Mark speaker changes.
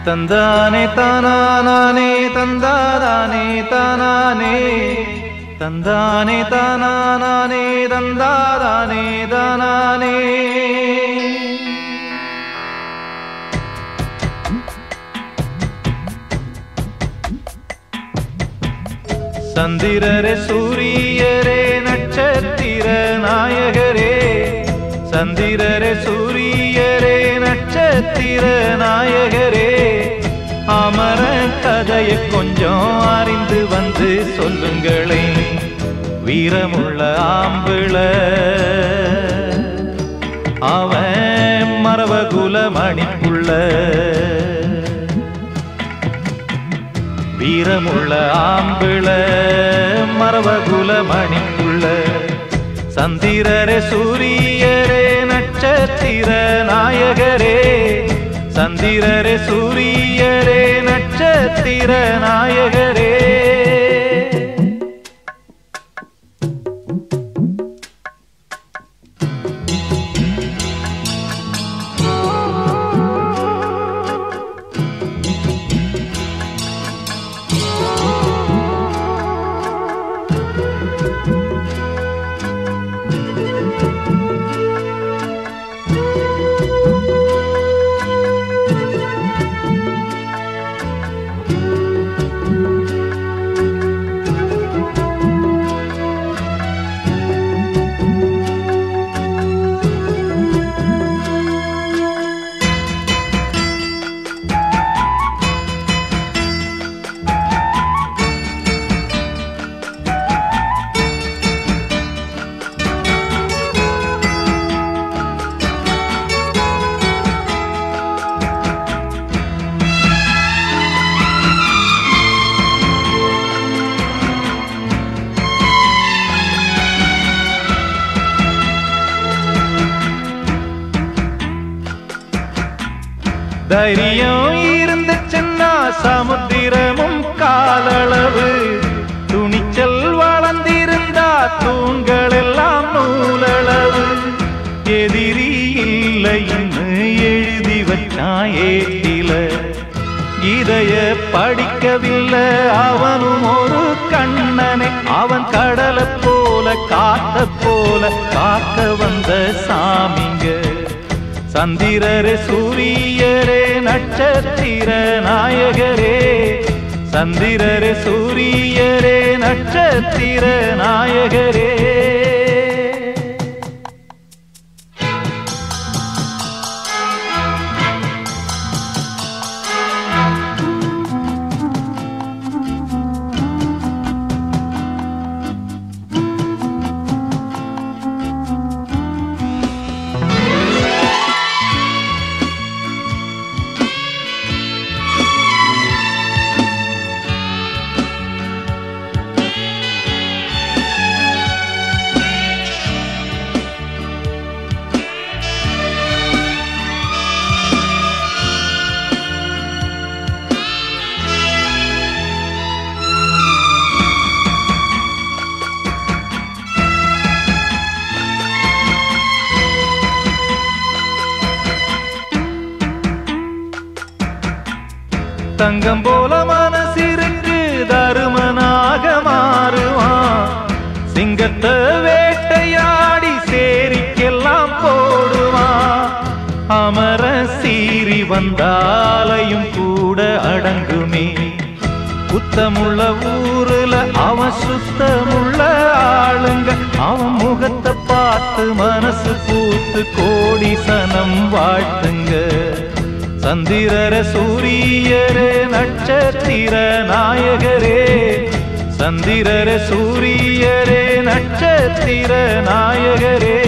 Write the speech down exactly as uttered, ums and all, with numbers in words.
Speaker 1: தந்தானே தானானே தந்தாதானே தானானே தந்தானே தானானே தந்தாதானே தானானே சந்திரரே சூரியரே நட்சத்திர நாயகரே சந்திரரே சூரியரே நட்சத்திர நாயகரே அமர கதையை கொஞ்சம் அறிந்து வந்து சொல்லுங்களே வீரமுள்ள ஆம்பிள அவன் மரவகுல மணிப்புள்ள வீரமுள்ள ஆம்பிள மரவகுல மணிப்புள்ள சந்திரரே சூரியரே நட்சத்திர நாயகரே சந்திரரே சூரியரே நட்சத்திர நாயகரே தைரியம் இருந்துச்சுன்னா சமுத்திரமும் காலளவு துணிச்சல் வளர்ந்திருந்தா தூண்கள் எல்லாம் நூலளவு எதிரி இல்லைன்னு எழுதி வச்சான் ஏட்டில இதைய படிக்கவில்லை அவனும் ஒரு கண்ணனை அவன் கடலை போல காத்த போல காக்க வந்த சாமிங்க சந்திரரே சூரியரே நட்சத்திர நாயகரே சந்திரரே சூரியரே நட்சத்திர நாயகரே தங்கம் போல மனசிருக்கு தருமனாக மாறுவான் சிங்கத்தை வேட்டையாடி சேரிக்கெல்லாம் போடுவான் அமர சீறி வந்தாலையும் கூட அடங்குமே குத்தமுள்ள ஊருல அவன் சுத்தமுள்ள ஆளுங்க அவன் முகத்தை பார்த்து மனசு பூத்து கோடி சனம் வாழ்த்துங்க சந்திரரே சூரியரே நட்சத்திர நாயகரே சந்திரரே சூரியரே நட்சத்திர நாயகரே